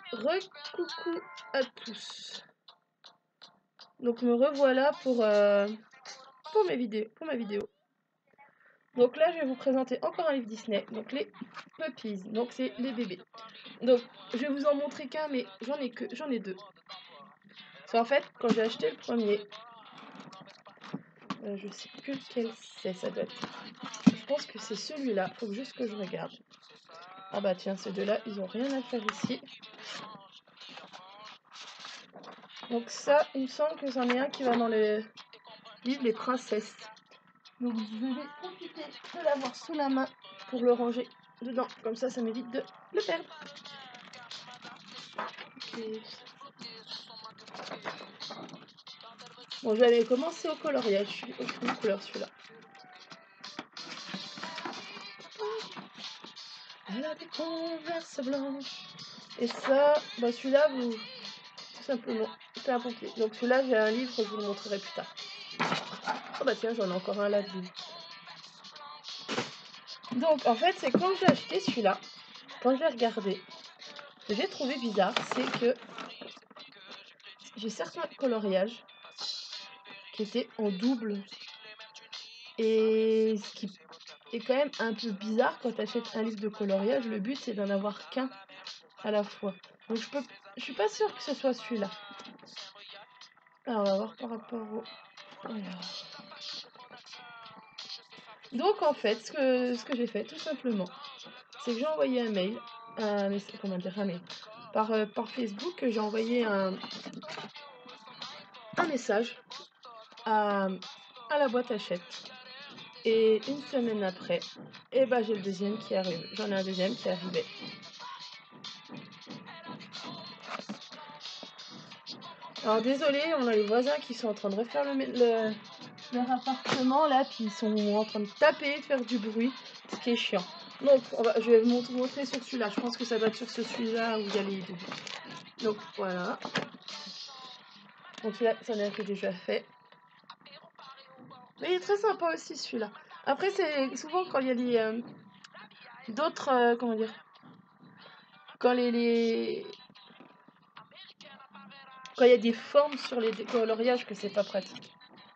Recoucou à tous. Donc me revoilà pour ma vidéo. Donc là je vais vous présenter encore un livre Disney, donc les Puppies, donc c'est les bébés. Donc je vais vous en montrer qu'un, mais j'en ai deux. Parce qu'en fait quand j'ai acheté le premier, je sais plus lequel c'est, ça doit être. Je pense que c'est celui-là, faut juste que je regarde. Ah bah tiens, ces deux-là, ils ont rien à faire ici. Donc ça, il me semble que j'en ai un qui va dans le livre Les Princesses. Donc je vais profiter de l'avoir sous la main pour le ranger dedans. Comme ça m'évite de le perdre. Okay. Bon, j'avais commencé au coloriage. Je suis aucune couleur celui-là. Elle a des converses blanches. Et ça, bah celui-là, vous... tout simplement, c'est un pompier. Donc celui-là, j'ai un livre, je vous le montrerai plus tard. Oh bah tiens, j'en ai encore un là de lui. Donc en fait, c'est quand j'ai acheté celui-là, quand j'ai regardé, ce que j'ai trouvé bizarre, c'est que j'ai certains coloriages qui étaient en double. Et ce qui est quand même un peu bizarre quand tu achètes un livre de coloriage, le but c'est d'en avoir qu'un à la fois. Donc je suis pas sûre que ce soit celui-là. Alors on va voir par rapport au... Alors. Donc en fait, ce que j'ai fait tout simplement, c'est que j'ai envoyé un mail, par Facebook, j'ai envoyé un message à la boîte Hachette. Et une semaine après, et bah j'ai le deuxième qui arrive. J'en ai un deuxième qui est arrivé. Alors désolé, on a les voisins qui sont en train de refaire leur appartement là, puis ils sont en train de taper, de faire du bruit, ce qui est chiant. Donc je vais vous montrer sur celui-là. Je pense que ça doit être sur celui-là où il y a les deux. Donc voilà. Donc celui-là, ça n'a que déjà fait. Mais il est très sympa aussi celui-là. Après c'est souvent quand il y a les d'autres comment dire, quand quand il y a des formes sur les coloriages que c'est pas pratique.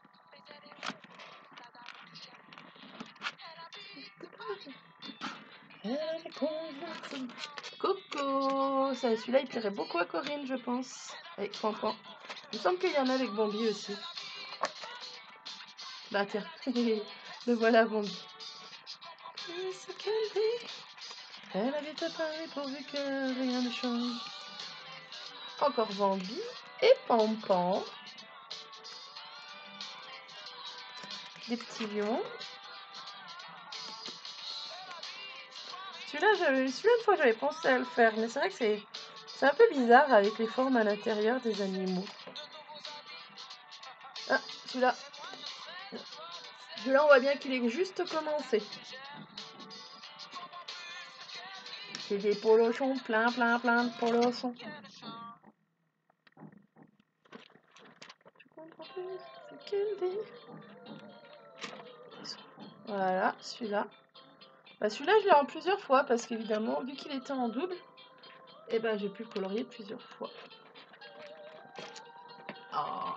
Coco, celui-là il plairait beaucoup à Corinne, je pense, avec Fanfan. Il me semble qu'il y en a avec Bambi aussi. Bah tiens, le voilà Bambi. Elle avait ta parlé pourvu que rien ne change. Encore Bambi et Pampan. Des petits lions. Celui-là, une fois j'avais pensé à le faire, mais c'est vrai que c'est un peu bizarre avec les formes à l'intérieur des animaux. Ah, celui-là. Celui-là, on voit bien qu'il est juste commencé. C'est des polochons, plein de polochons. Voilà, celui-là. Bah, celui-là, je l'ai en plusieurs fois parce qu'évidemment, vu qu'il était en double, et ben j'ai pu le colorier plusieurs fois. Oh.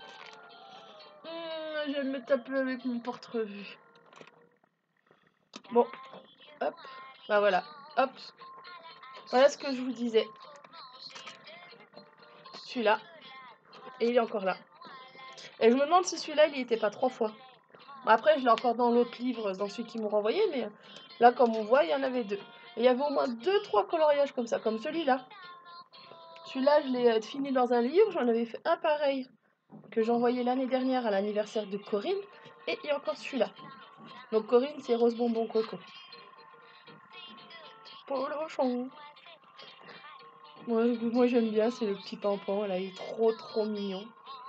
Je vais me taper avec mon porte-revue. Bon, hop, bah voilà, hop. Voilà ce que je vous disais. Celui-là, et il est encore là. Et je me demande si celui-là, il n'y était pas 3 fois. Bon, après, je l'ai encore dans l'autre livre, dans celui qu'ils m'ont renvoyé, mais là, comme on voit, il y en avait 2. Et il y avait au moins 2-3 coloriages comme ça, comme celui-là. Celui-là, je l'ai fini dans un livre, j'en avais fait un pareil que j'ai envoyé l'année dernière à l'anniversaire de Corinne, et il y a encore celui-là. Donc Corinne, c'est Rose Bonbon Coco. Polochon. Moi j'aime bien, c'est le petit Pampan, là, il est trop mignon.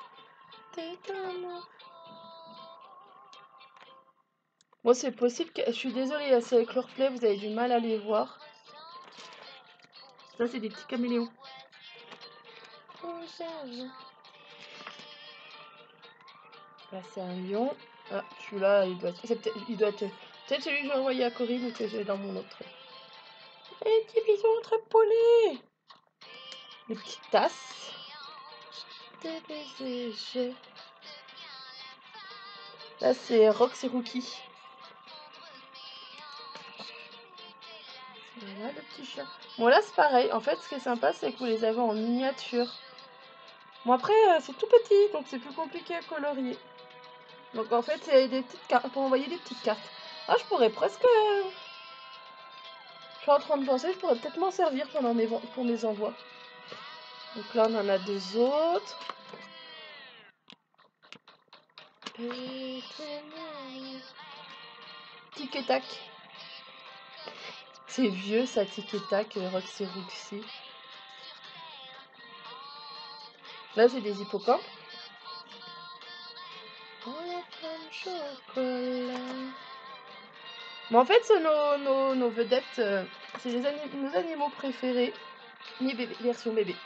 Moi c'est possible que... Je suis désolée, c'est avec leur replay, vous avez du mal à les voir. Ça c'est des petits caméléons. Là c'est un lion. Ah, celui-là, il doit être peut-être celui que j'ai envoyé à Corinne ou que j'ai dans mon autre. Et petit bisou très poli. les petites tasses. Là, c'est Rox et Rookie. Voilà le petit chien. Bon, là, c'est pareil. En fait, ce qui est sympa, c'est que vous les avez en miniature. Bon, après, c'est tout petit, donc c'est plus compliqué à colorier. Donc, en fait, c'est des petites cartes pour envoyer des petites cartes. Ah, je pourrais presque... Je suis en train de penser, je pourrais peut-être m'en servir pendant pour mes envois. Donc là, on en a 2 autres. Tic et tac. C'est vieux, ça, tic et tac, Roxy Roxy. Là, c'est des hippocampes. Mais en fait, c'est nos vedettes, c'est nos animaux préférés. Les bébés, version bébé.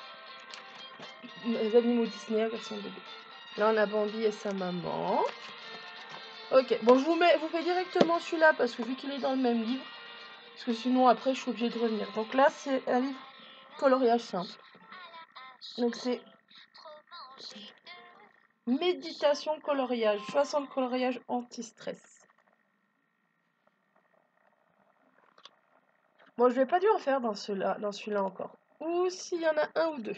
Les animaux Disney version bébé. Là, on a Bambi et sa maman. Ok, bon, je vous fais directement celui-là parce que vu qu'il est dans le même livre, parce que sinon après je suis obligée de revenir. Donc là, c'est un livre coloriage simple. Donc c'est méditation coloriage, 60 coloriage anti-stress. Bon, je vais pas dû en faire dans celui-là encore. Ou s'il y en a un ou deux.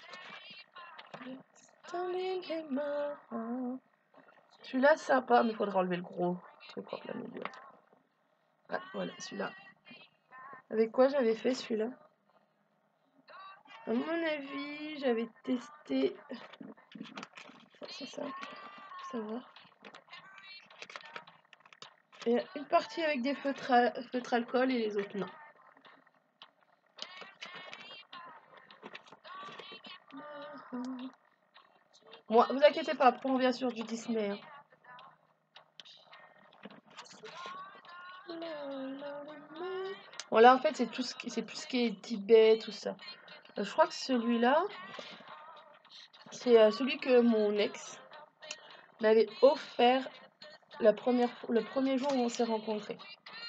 Celui-là, sympa, mais il faudra enlever le gros truc en plein milieu. Ah, voilà, celui-là. Avec quoi j'avais fait celui-là? À mon avis, j'avais testé... C'est simple, faut savoir. Il y a une partie avec des feutres alcool et les autres non. Bon, vous inquiétez pas, après on revient sur du Disney. Hein. Bon là en fait c'est tout ce qui est Tibet, tout ça. Je crois que celui-là, c'est celui que mon ex m'avait offert le premier jour où on s'est rencontrés.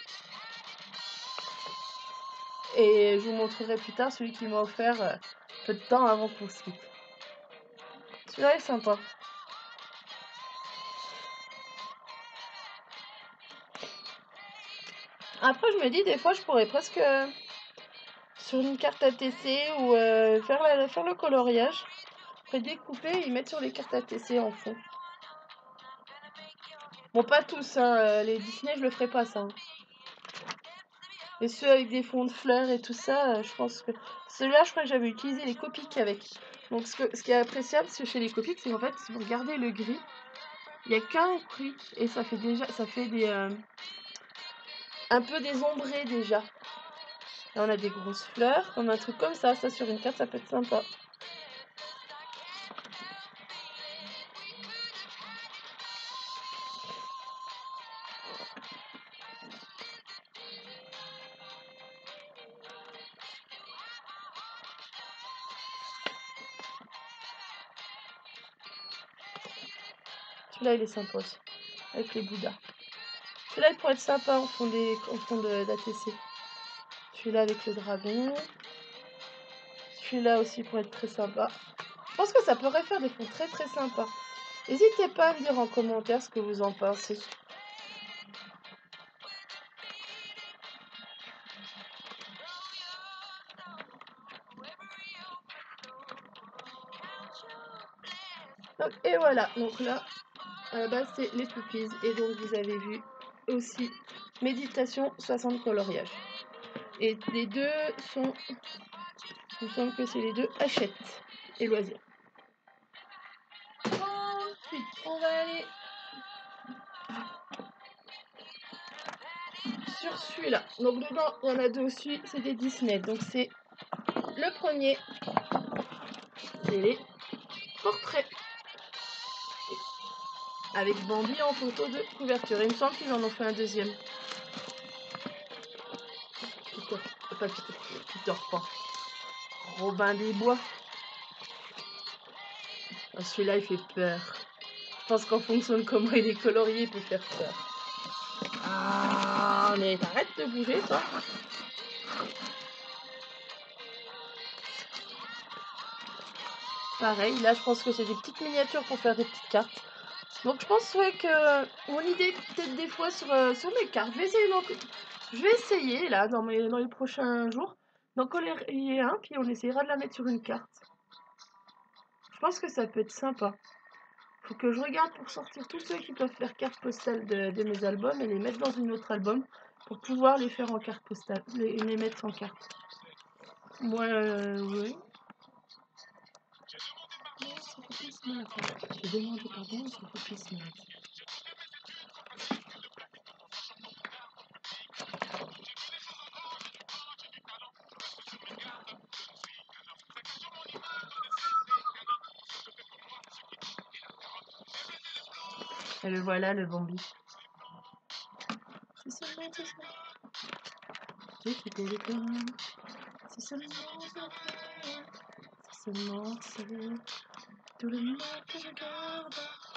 Et je vous montrerai plus tard celui qui m'a offert peu de temps avant qu'on se quitte. Celui-là est sympa. Après je me dis des fois je pourrais presque sur une carte ATC ou faire le coloriage. Après découper et mettre sur les cartes ATC en fond. Bon pas tous, hein, les Disney je le ferai pas ça. Hein. Et ceux avec des fonds de fleurs et tout ça, je pense que... Celui-là, je crois que j'avais utilisé les Copics avec. Donc ce qui est appréciable chez les Copics, c'est qu'en fait, si vous regardez le gris, il n'y a qu'un prix. Et ça fait des... un peu des ombrés déjà. Là, on a des grosses fleurs, on a un truc comme ça sur une carte, ça peut être sympa. Celui-là, il est sympa aussi, avec les Bouddhas. Celui-là, il pourrait être sympa en fond d'ATC. Celui-là avec le dragon. Celui-là aussi pourrait être très sympa. Je pense que ça pourrait faire des fonds très très sympas. N'hésitez pas à me dire en commentaire ce que vous en pensez. Donc, et voilà, donc là, à la base c'est les pupilles. Et donc vous avez vu aussi méditation 60 coloriage. Et les deux sont, il me semble que c'est les deux Hachette et loisirs. Ensuite, on va aller sur celui-là. Donc dedans, il y en a deux aussi, c'est des Disney. Donc c'est le premier, c'est les portraits. Avec Bambi en photo de couverture. Il me semble qu'ils en ont fait un deuxième. Peter Pan. Robin des Bois. Ah, celui-là, il fait peur. Je pense qu'en fonction de comment il est colorié, il peut faire peur. Ah, mais t'arrêtes de bouger, toi. Pareil, là je pense que c'est des petites miniatures pour faire des petites cartes. Donc je pense ouais, que mon idée peut-être des fois sur mes cartes. Je vais essayer là dans les prochains jours d'en coller un, puis on essaiera de la mettre sur une carte. Je pense que ça peut être sympa. Faut que je regarde pour sortir tous ceux qui peuvent faire carte postale de mes albums et les mettre dans une autre album pour pouvoir les faire en carte postale, les mettre en carte. Moi, oui. J'ai demandé pardon à son copie Smart. Et le voilà, le Bambi. C'est seulement, c'est seulement. J'ai quitté l'école. C'est seulement, c'est seulement, c'est tout le monde que je garde.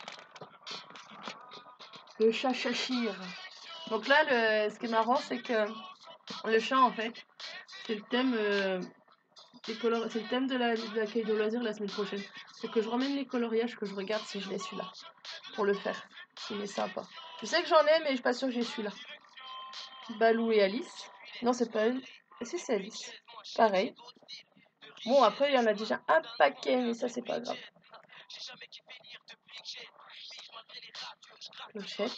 Le chat Chachir. Donc là, ce qui est marrant, c'est que le chat, en fait, c'est le thème, c'est le thème de l'accueil de loisirs la semaine prochaine. C'est que je ramène les coloriages, que je regarde si je l'ai celui-là. Pour le faire. Il est sympa. Je sais que j'en ai, mais je suis pas sûre que j'ai celui-là. Balou et Alice. Non, c'est pas elle. Si, c'est Alice. Pareil. Bon, après, il y en a déjà un paquet, mais ça, c'est pas grave. Clochette.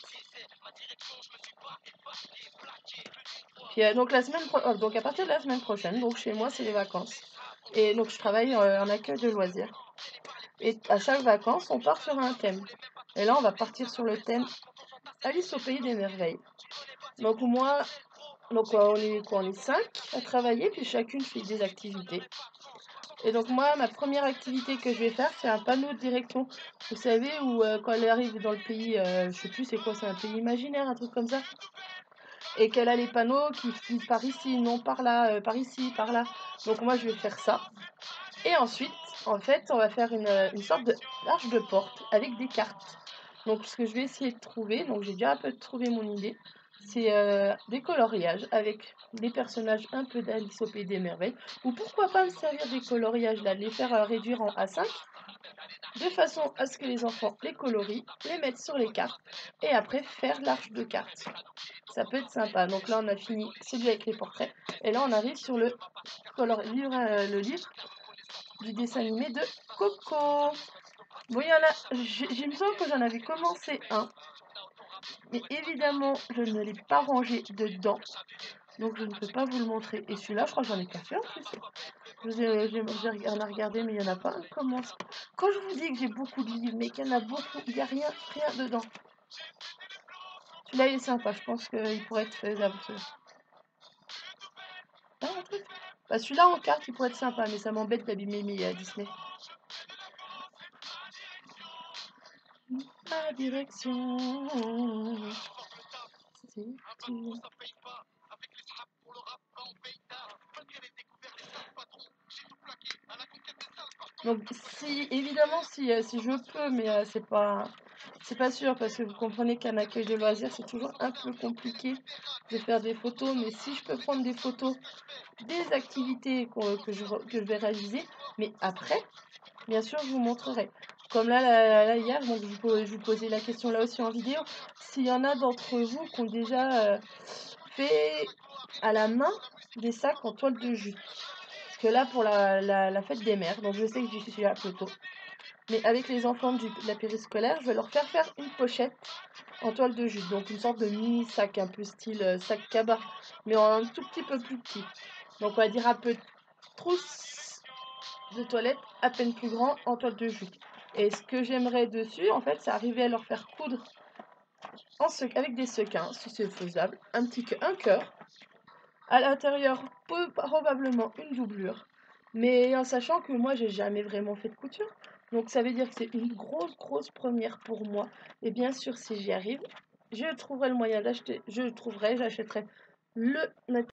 Puis donc donc à partir de la semaine prochaine, donc chez moi c'est les vacances. Et donc je travaille en accueil de loisirs. Et à chaque vacances, on part sur un thème. Et là, on va partir sur le thème Alice au pays des merveilles. Donc moi, on est quoi? On est 5 à travailler, puis chacune fait des activités. Et donc moi, ma première activité que je vais faire, c'est un panneau de direction. Vous savez, où quand elle arrive dans le pays, je sais plus c'est quoi, c'est un pays imaginaire, un truc comme ça. Et qu'elle a les panneaux qui disent par ici, non par là, par ici, par là. Donc moi, je vais faire ça. Et ensuite, en fait, on va faire une sorte de l'arche de porte avec des cartes. Donc ce que je vais essayer de trouver, donc j'ai déjà un peu trouvé mon idée, c'est des coloriages avec des personnages un peu d'Alice au Pays des Merveilles. Ou pourquoi pas me servir des coloriages là, de les faire réduire en A5, de façon à ce que les enfants les colorient, les mettent sur les cartes, et après faire l'arche de cartes. Ça peut être sympa. Donc là, on a fini celui avec les portraits. Et là, on arrive sur le livre du dessin animé de Coco. Bon, il y en a. J'ai me semble que j'en avais commencé un. Mais évidemment, je ne l'ai pas rangé dedans. Donc, je ne peux pas vous le montrer. Et celui-là, je crois que j'en ai pas fait en plus. On a regardé, mais il n'y en a pas un. Comment ça? Quand je vous dis que j'ai beaucoup de livres, mais qu'il y en a beaucoup, il n'y a rien dedans. Celui-là, il est sympa. Je pense qu'il pourrait être faisable. Ah, un truc. Bah, celui-là en carte, il pourrait être sympa, mais ça m'embête d'abîmer mes Disney. Ma direction, c'est tu. Donc, évidemment, si je peux, mais c'est pas sûr, parce que vous comprenez qu'un accueil de loisirs, c'est toujours un peu compliqué de faire des photos, mais si je peux prendre des photos des activités que je vais réaliser, mais après, bien sûr, je vous montrerai. Comme là hier, donc je vous posais la question là aussi en vidéo, s'il y en a d'entre vous qui ont déjà fait à la main des sacs en toile de jute. Parce que là, pour la fête des mères, donc je sais que j'y suis à Ploto. Mais avec les enfants de la périscolaire, je vais leur faire une pochette en toile de jute. Donc une sorte de mini sac, un peu style sac cabas, mais un tout petit peu plus petit. Donc on va dire un peu trousse de toilette, à peine plus grand, en toile de jute. Et ce que j'aimerais dessus, en fait, c'est arriver à leur faire coudre avec des sequins, si c'est faisable, un cœur. À l'intérieur, probablement une doublure. Mais en sachant que moi, j'ai jamais vraiment fait de couture. Donc ça veut dire que c'est une grosse première pour moi. Et bien sûr, si j'y arrive, je trouverai le moyen d'acheter. J'achèterai le matériel.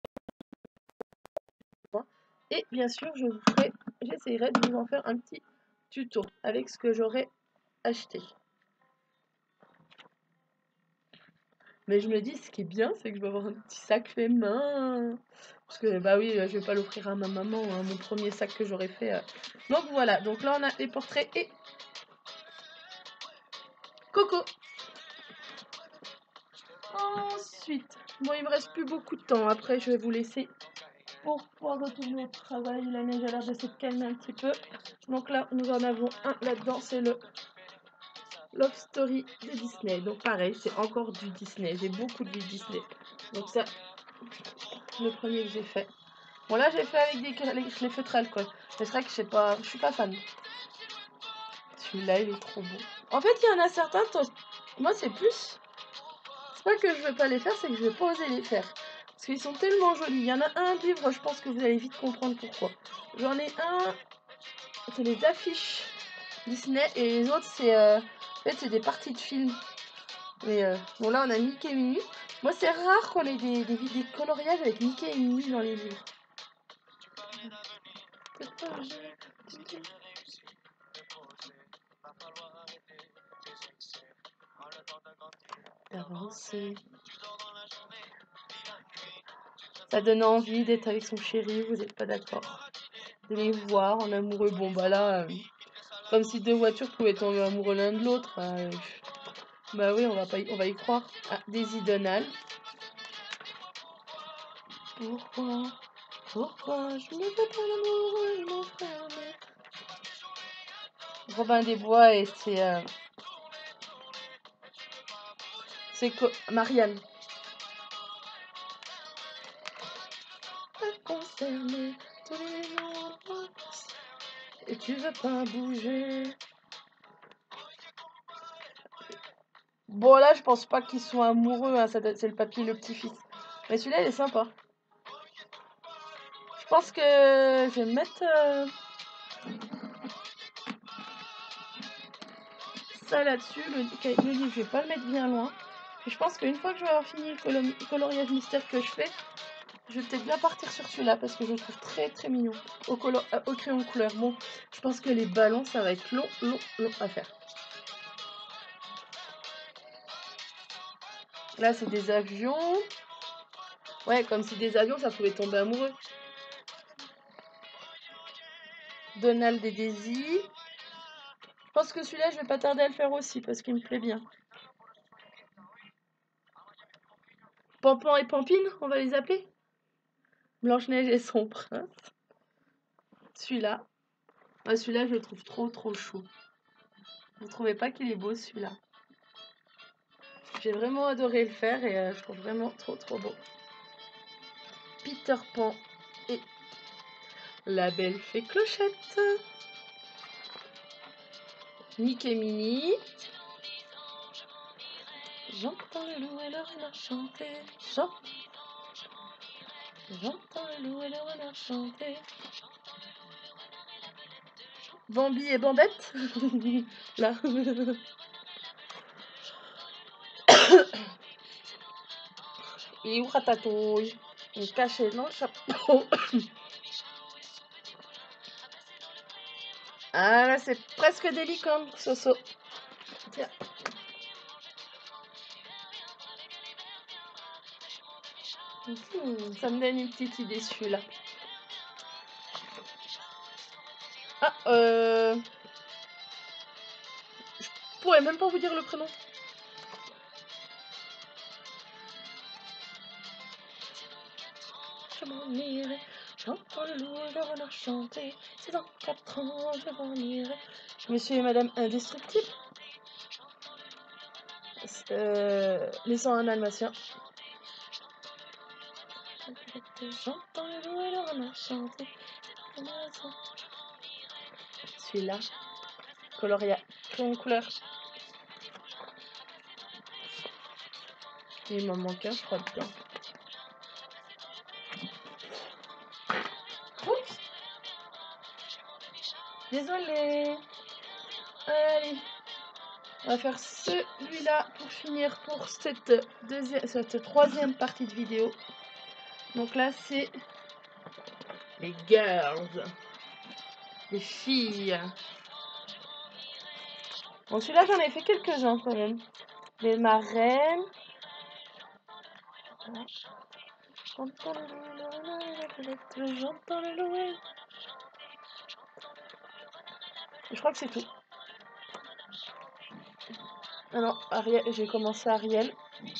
Et bien sûr, j'essayerai de vous en faire un petit tuto avec ce que j'aurai acheté. Mais je me dis, ce qui est bien, c'est que je vais avoir un petit sac fait main. Parce que bah oui, je vais pas l'offrir à ma maman, hein, mon premier sac que j'aurais fait. Donc voilà, donc là on a les portraits et Coco. Ensuite, bon il me reste plus beaucoup de temps, après je vais vous laisser pour pouvoir retourner au travail. La neige a l'air de se calmer un petit peu. Donc là nous en avons un là-dedans, c'est le Love Story de Disney. Donc pareil, c'est encore du Disney, j'ai beaucoup de Disney. Donc ça, le premier que j'ai fait. Bon là j'ai fait avec je l'ai fait très alcool. Mais c'est vrai que je suis pas fan. Celui-là il est trop beau. En fait il y en a certains, moi c'est plus, c'est pas que je veux pas les faire, c'est que je vais pas oser les faire. Parce qu'ils sont tellement jolis. Il y en a un livre, je pense que vous allez vite comprendre pourquoi. J'en ai un, c'est les affiches Disney et les autres c'est en fait c'est des parties de films. Mais bon là on a Mickey et Minnie. Moi c'est rare qu'on ait des coloriages avec Mickey et Minnie dans les livres. D'avancer. Ça donne envie d'être avec son chéri, vous n'êtes pas d'accord? De les voir en amoureux. Bon bah là, comme si deux voitures pouvaient tomber amoureux l'un de l'autre. Bah oui, on va y croire. Ah, Daisy Donald. Pourquoi je ne veux pas l'amour, mon frère? Robin des Bois et c'est Marianne. Concerné tous les jours et tu veux pas bouger. Bon là je pense pas qu'ils sont amoureux, hein, c'est le papy le petit-fils. Mais celui-là il est sympa. Je pense que je vais mettre ça là-dessus. Le livre je vais pas le mettre bien loin. Et je pense qu'une fois que je vais avoir fini le coloriage mystère que je fais, je vais peut-être bien partir sur celui-là parce que je le trouve très très mignon au crayon couleur. Bon, je pense que les ballons ça va être long à faire. Là c'est des avions. Ouais, comme si des avions ça pouvait tomber amoureux. Donald et Daisy. Je pense que celui-là je vais pas tarder à le faire aussi parce qu'il me plaît bien. Pampan et Pampine, on va les appeler. Blanche-Neige et son prince. Celui-là. Ah, celui-là, je le trouve trop chou. Vous trouvez pas qu'il est beau, celui-là? J'ai vraiment adoré le faire et je trouve vraiment trop beau. Peter Pan et la belle fée Clochette. Mickey et Minnie. J'entends le loup et le renard chanter. J'entends le loup et le renard chanter. Bambi et Bambette. Là. Et où Ratatouille? Il est caché dans le chapeau. Ah là, c'est presque des licornes, Soso. Tiens. Ça me donne une petite idée, celui-là. Ah, je pourrais même pas vous dire le prénom. Je m'en irai, j'entends le loup et le renard chanter. C'est dans 4 ans, je m'en irai. Monsieur et Madame Indestructible. Laissant un dalmatien. J'entends le loup et le renard chanter. Celui-là. Coloria. Crayon couleur. Il m'en manque un, je crois, dedans. Oups. Désolée. Allez. On va faire celui-là pour finir pour cette troisième partie de vidéo. Donc là, c'est les girls. Les filles. Bon, celui-là, j'en ai fait quelques-uns quand même. Les marraines. J'entends le louer. Je crois que c'est tout. Alors, Ariel, j'ai commencé Ariel.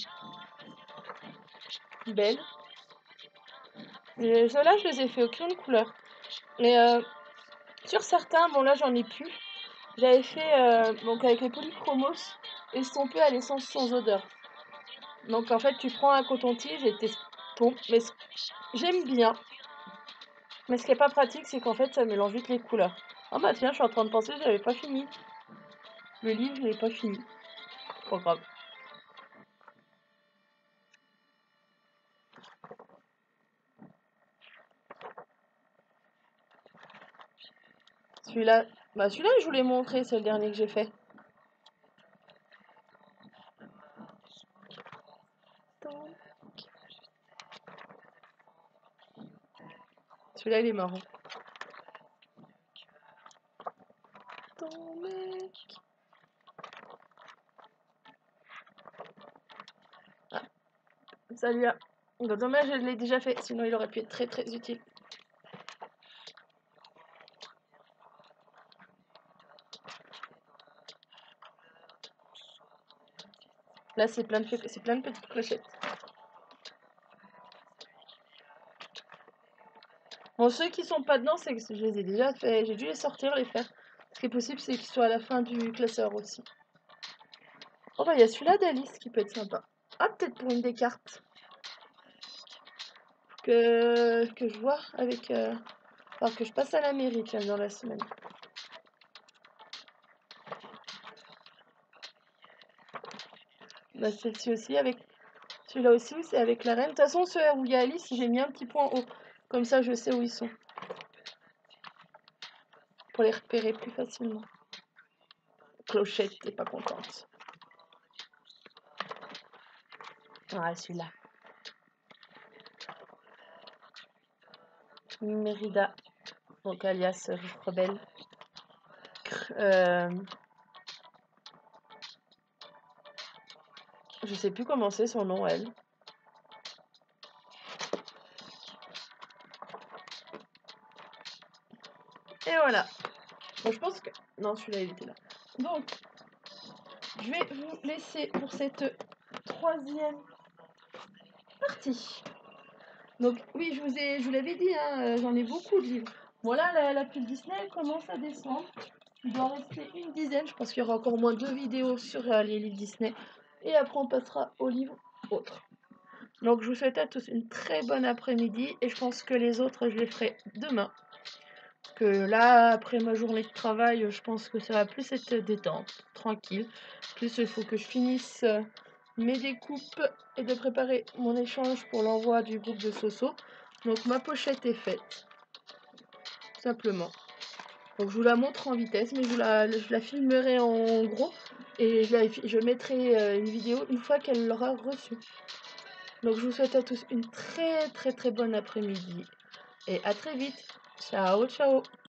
Belle. Et ceux-là, je les ai fait aucune couleur. Et sur certains, bon là j'en ai plus. J'avais fait donc avec les polychromos estompés à l'essence sans odeur. Donc en fait, tu prends un coton-tige et t'estompes. Mais j'aime bien. Mais ce qui est pas pratique, c'est qu'en fait, ça mélange vite les couleurs. Ah bah tiens, je suis en train de penser, j'avais pas fini. Le livre, je l'ai pas fini. Pas grave. Celui-là, bah celui-là, je vous l'ai montré, c'est le dernier que j'ai fait. Celui-là, il est marrant. Ton mec. Ah, celui-là. Bah, dommage, je l'ai déjà fait, sinon il aurait pu être très très utile. Là, c'est plein de petites clochettes. Bon, ceux qui sont pas dedans, c'est que je les ai déjà fait. J'ai dû les sortir, les faire. Ce qui est possible, c'est qu'ils soient à la fin du classeur aussi. Oh bah, il y a celui-là d'Alice qui peut être sympa. Ah, peut-être pour une des cartes. Que je vois avec... Alors que je passe à la mairie, tiens, dans la semaine. Bah, celle-ci aussi, avec... Celui-là aussi, c'est avec la reine. De toute façon, ceux où il y a Alice, j'ai mis un petit point haut. Comme ça, je sais où ils sont. Pour les repérer plus facilement. Clochette, t'es pas contente. Ah, celui-là. Mérida, donc alias Rebelle. Je sais plus comment c'est son nom, elle. Et voilà. Bon, je pense que... Non, celui-là, il était là. Donc, je vais vous laisser pour cette troisième partie. Donc, oui, je vous l'avais dit, hein, j'en ai beaucoup de livres. Voilà, la pile Disney elle commence à descendre. Il doit rester une dizaine. Je pense qu'il y aura encore au moins 2 vidéos sur les livres Disney. Et après, on passera aux livres autres. Donc, je vous souhaite à tous une très bonne après-midi. Et je pense que les autres, je les ferai demain. Que là, après ma journée de travail, je pense que ça va plus être détente, tranquille. Plus, il faut que je finisse mes découpes et de préparer mon échange pour l'envoi du groupe de Soso. Donc, ma pochette est faite. Simplement. Donc, je vous la montre en vitesse, mais je la filmerai en gros. Et je mettrai une vidéo une fois qu'elle l'aura reçue. Donc, je vous souhaite à tous une très très très bonne après-midi. Et à très vite. Ciao, ciao.